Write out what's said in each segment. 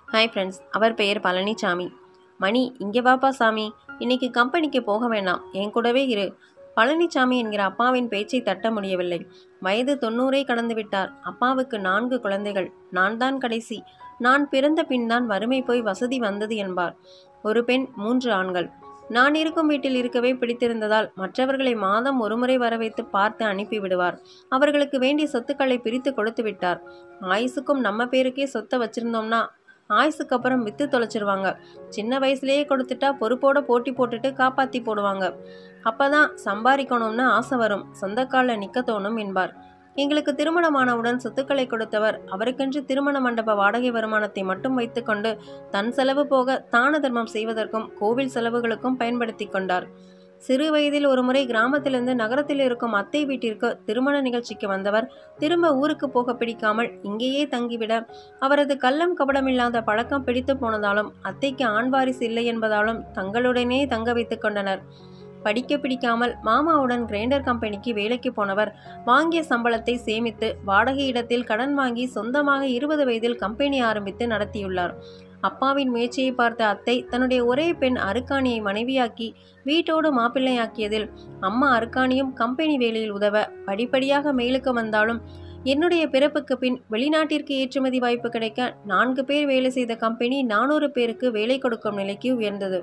Hi friends, அவர் பெயர் பழனிசாமி. மணி, இங்கே வாப்பா சாமி, இன்னைக்கு கம்பெனிக்கு போக வேண்டாம், என் கூடவே இரு. பழனிசாமி என்கிற அப்பாவின் பேச்சை தட்ட முடியவில்லை. வயது 90 கடந்து விட்டார். அப்பாவுக்கு 4 குழந்தைகள். நான் தான் கடைசி. நான் பிறந்த பின் தான் வறுமை போய் வசதி வந்தது என்பார். ஒரு பெண், 3 ஆண்கள். நான் இருக்கும் வீட்டில் இருக்கவே பிடித்திருந்ததால் மற்றவர்களை மாதம் ஒருமுறை வர வைத்து பார்த்து அனுப்பிவிடுவார். அவர்களுக்கு வேண்டிய சொத்துக்களை பிரித்து கொடுத்து விட்டார். ஆயுசுக்கும் நம்ம பேருக்கே சொத்தை வச்சிருந்தோம்னா ஆயுசுக்கு அப்புறம் வித்து தொலைச்சிருவாங்க. சின்ன வயசுலேயே கொடுத்துட்டா பொறுப்போட போட்டி போட்டுட்டு காப்பாற்றி போடுவாங்க. அப்பதான் சம்பாதிக்கணும்னு ஆசை வரும், சொந்த காலில் நிற்க தோணும் என்பார். எங்களுக்கு திருமணமானவுடன் சொத்துக்களை கொடுத்தவர் அவருக்கென்று திருமண மண்டப வாடகை வருமானத்தை மட்டும் வைத்துக்கொண்டு தன் செலவு போக தான தர்மம் செய்வதற்கும் கோவில் செலவுகளுக்கும் பயன்படுத்தி கொண்டார். சிறு வயதில் ஒரு முறை கிராமத்திலிருந்து நகரத்தில் இருக்கும் அத்தை வீட்டிற்கு திருமண நிகழ்ச்சிக்கு வந்தவர் திரும்ப ஊருக்கு போக பிடிக்காமல் இங்கேயே தங்கிவிட, அவரது கள்ளம் கபடமில்லாத பழக்கம் பிடித்து போனதாலும் அத்தைக்கு ஆண் வாரிசு இல்லை என்பதாலும் தங்களுடனே தங்க வைத்துக் கொண்டனர். படிக்க பிடிக்காமல் மாமாவுடன் கிரைண்டர் கம்பெனிக்கு வேலைக்கு போனவர் வாங்கிய சம்பளத்தை சேமித்து வாடகை இடத்தில் கடன் வாங்கி சொந்தமாக 20 வயதில் கம்பெனி ஆரம்பித்து நடத்தியுள்ளார். அப்பாவின் முயற்சியை பார்த்த அத்தை தன்னுடைய ஒரே பெண் அருக்காணியை மனைவியாக்கி வீட்டோடு மாப்பிள்ளையாக்கியதில் அம்மா அருக்காணியும் கம்பெனி வேலையில் உதவ படிப்படியாக மேலுக்கு வந்தாலும் என்னுடைய பிறப்புக்கு பின் வெளிநாட்டிற்கு ஏற்றுமதி வாய்ப்பு கிடைக்க 4 பேர் வேலை செய்த கம்பெனி 400 பேருக்கு வேலை கொடுக்கும் நிலைக்கு உயர்ந்தது.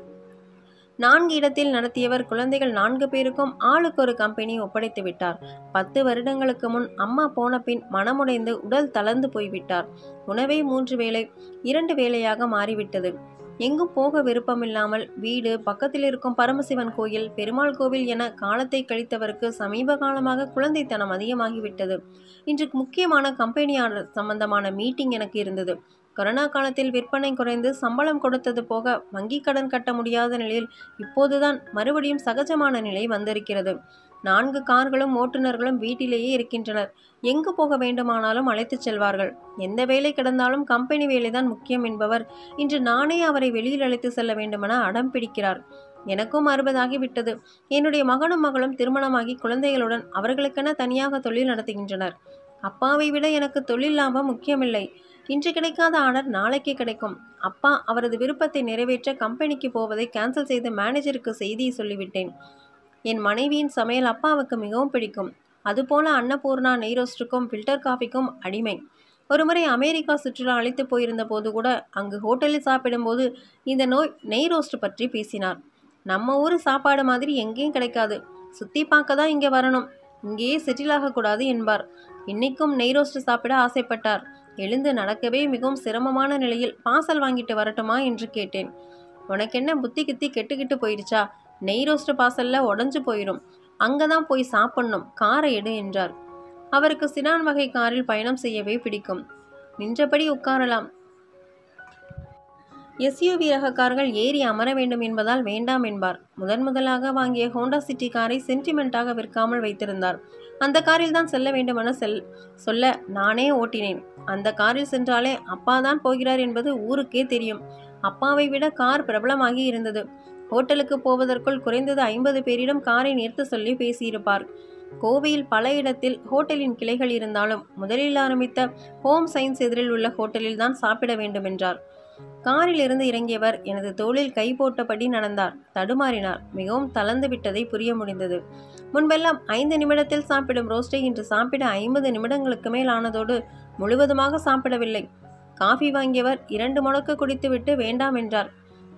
4 இடத்தில் நடத்தியவர் குழந்தைகள் 4 பேருக்கும் ஆளுக்கு ஒரு கம்பெனி ஒப்படைத்து விட்டார். 10 வருடங்களுக்கு முன் அம்மா போன பின் மனமுடைந்து உடல் தளர்ந்து போய்விட்டார். உணவே 3 வேளை 2 வேளையாக மாறிவிட்டது. எங்கும் போக விருப்பமில்லாமல் வீடு பக்கத்தில் இருக்கும் பரமசிவன் கோயில், பெருமாள் கோவில் என காலத்தை கழித்தவருக்கு சமீப காலமாக குழந்தைத்தனம் அதிகமாகிவிட்டது. இன்று முக்கியமான கம்பெனி ஆர்டர் சம்பந்தமான மீட்டிங் எனக்கு இருந்தது. கொரோனா காலத்தில் விற்பனை குறைந்து சம்பளம் கொடுத்தது போக வங்கி கடன் கட்ட முடியாத நிலையில் இப்போதுதான் மறுபடியும் சகஜமான நிலை வந்திருக்கிறது. 4 கார்களும் ஓட்டுநர்களும் வீட்டிலேயே இருக்கின்றனர். எங்கு போக வேண்டுமானாலும் அழைத்து செல்வார்கள். எந்த வேலை கிடந்தாலும் கம்பெனி வேலைதான் முக்கியம் என்பவர் இன்று நானே அவரை வெளியில் அழைத்து செல்ல வேண்டுமென அடம் பிடிக்கிறார். எனக்கும் 60 ஆகிவிட்டது. என்னுடைய மகனும் மகளும் திருமணமாகி குழந்தைகளுடன் அவர்களுக்கென தனியாக தொழில் நடத்துகின்றனர். அப்பாவை விட எனக்கு தொழில் லாபம் முக்கியமில்லை. இன்று கிடைக்காத ஆர்டர் நாளைக்கு கிடைக்கும். அப்பா அவரது விருப்பத்தை நிறைவேற்ற கம்பெனிக்கு போவதை கேன்சல் செய்து மேனேஜருக்கு செய்தியை சொல்லிவிட்டேன். என் மனைவியின் சமையல் அப்பாவுக்கு மிகவும் பிடிக்கும். அதுபோல அன்னபூர்ணா நெய் ரோஸ்டுக்கும் ஃபில்டர் காஃபிக்கும் அடிமை. ஒருமுறை அமெரிக்கா சுற்றுலா அழைத்து போயிருந்த போது கூட அங்கு ஹோட்டலில் சாப்பிடும்போது இந்த நெய் ரோஸ்ட் பற்றி பேசினார். நம்ம ஊர் சாப்பாடு மாதிரி எங்கேயும் கிடைக்காது, சுற்றி பார்க்க தான் இங்கே வரணும், இங்கேயே செட்டில் ஆகக்கூடாது என்பார். இன்னைக்கும் நெய் ரோஸ்ட் சாப்பிட ஆசைப்பட்டார். எழுந்து நடக்கவே மிகவும் சிரமமான நிலையில் பார்சல் வாங்கிட்டு வரட்டுமா என்று கேட்டேன். உனக்கென்ன புத்தி கித்தி கெட்டுக்கிட்டு போயிடுச்சா? நெய் ரோஸ்ட் பார்சல்ல உடஞ்சு போயிடும், அங்கதான் போய் சாப்பிடணும், காரை எடு என்றார். அவருக்கு சிடான் வகை காரில் பயணம் செய்யவே பிடிக்கும். நின்றபடி உட்காரலாம். எஸ்யூவி ரக கார்கள் ஏறி அமர வேண்டும் என்பதால் வேண்டாம் என்பார். முதலாக வாங்கிய ஹோண்டா சிட்டி காரை சென்டிமெண்ட்டாக விற்காமல் வைத்திருந்தார். அந்த காரில் தான் செல்ல வேண்டுமென சொல்ல நானே ஓட்டினேன். அந்த காரில் சென்றாலே அப்பா தான் போகிறார் என்பது ஊருக்கே தெரியும். அப்பாவை விட கார் பிரபலமாகி இருந்தது. ஹோட்டலுக்கு போவதற்குள் குறைந்தது 50 பேரிடம் காரை நிறுத்த சொல்லி பேசியிருப்பார். கோவையில் பல இடத்தில் ஹோட்டலின் கிளைகள் இருந்தாலும் முதலில் ஆரம்பித்த ஹோம் சயின்ஸ் எதிரில் உள்ள ஹோட்டலில் தான் சாப்பிட வேண்டும் என்றார். காரில் இருந்து இறங்கியவர் எனது தோளில் கை போட்டபடி நடந்தார். தடுமாறினார். மிகவும் தளர்ந்து விட்டதை புரிய முடிந்தது. முன்பெல்லாம் 5 நிமிடத்தில் சாப்பிடும் ரோஸ்டை இன்று சாப்பிட 50 நிமிடங்களுக்கு மேல் ஆனதோடு முழுவதுமாக சாப்பிடவில்லை. காஃபி வாங்கியவர் 2 முடக்கு குடித்துவிட்டு வேண்டாம் என்றார்.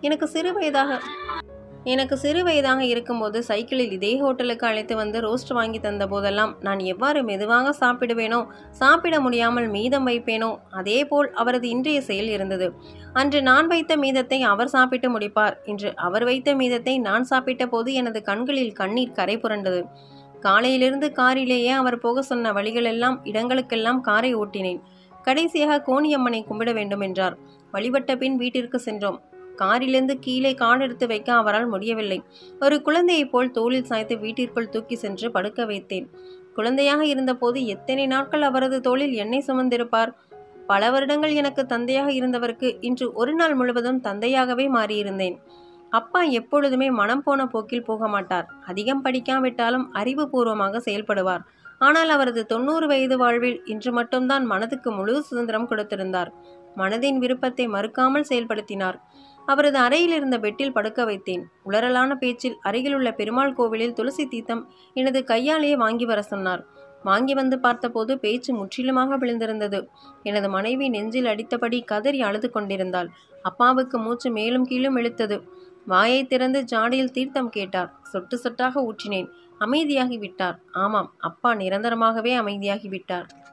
எனக்கு சிறு வயதாக இருக்கும்போது சைக்கிளில் இதே ஹோட்டலுக்கு அழைத்து வந்து ரோஸ்ட் வாங்கி தந்த போதெல்லாம் நான் எவ்வாறு மெதுவாக சாப்பிடுவேனோ, சாப்பிட முடியாமல் மீதம் வைப்பேனோ, அதே போல் அவரது இன்றைய செயல் இருந்தது. அன்று நான் வைத்த மீதத்தை அவர் சாப்பிட்டு முடிப்பார். இன்று அவர் வைத்த மீதத்தை நான் சாப்பிட்ட போது எனது கண்களில் கண்ணீர் கரை புரண்டது. காலையிலிருந்து காரிலேயே அவர் போக சொன்ன வழிகளெல்லாம் இடங்களுக்கெல்லாம் காரை ஓட்டினேன். கடைசியாக கோணியம்மனை கும்பிட வேண்டும் என்றார். வழிபட்ட பின் வீட்டிற்கு சென்றோம். காரிலிருந்து கீழே கால் எடுத்து வைக்க அவரால் முடியவில்லை. ஒரு குழந்தையைப் போல் தோளில் சாய்த்து வீட்டிற்குள் தூக்கி சென்று படுக்க வைத்தேன். குழந்தையாக இருந்தபோது எத்தனை நாட்கள் அவரது தோளில் என்னை சுமந்திருப்பார். பல வருடங்கள் எனக்கு தந்தையாக இருந்தவருக்கு இன்று ஒரு நாள் முழுவதும் தந்தையாகவே மாறியிருந்தேன். அப்பா எப்பொழுதுமே மனம் போன போக்கில் போக மாட்டார். அதிகம் படிக்காவிட்டாலும் அறிவுபூர்வமாக செயல்படுவார். ஆனால் அவரது 90 வயது வாழ்வில் இன்று மட்டும்தான் மனதுக்கு முழு சுதந்திரம் கொடுத்திருந்தார். மனதின் விருப்பத்தை மறுக்காமல் செயல்படுத்தினார். அவரது அறையில் இருந்த பெட்டில் படுக்க வைத்தேன். உளறலான பேச்சில் அருகிலுள்ள பெருமாள் கோவிலில் துளசி தீர்த்தம் எனது கையாலேயே வாங்கி வர சொன்னார். வாங்கி வந்து பார்த்தபோது பேச்சு முற்றிலுமாக விழுந்திருந்தது. எனது மனைவி நெஞ்சில் அடித்தபடி கதறி அழுது கொண்டிருந்தாள். அப்பாவுக்கு மூச்சு மேலும் கீழும் இழுத்தது. வாயை திறந்து ஜாடியில் தீர்த்தம் கேட்டார். சொட்டு சொட்டாக ஊற்றினேன். அமைதியாகி விட்டார். ஆமாம், அப்பா நிரந்தரமாகவே அமைதியாகி விட்டார்.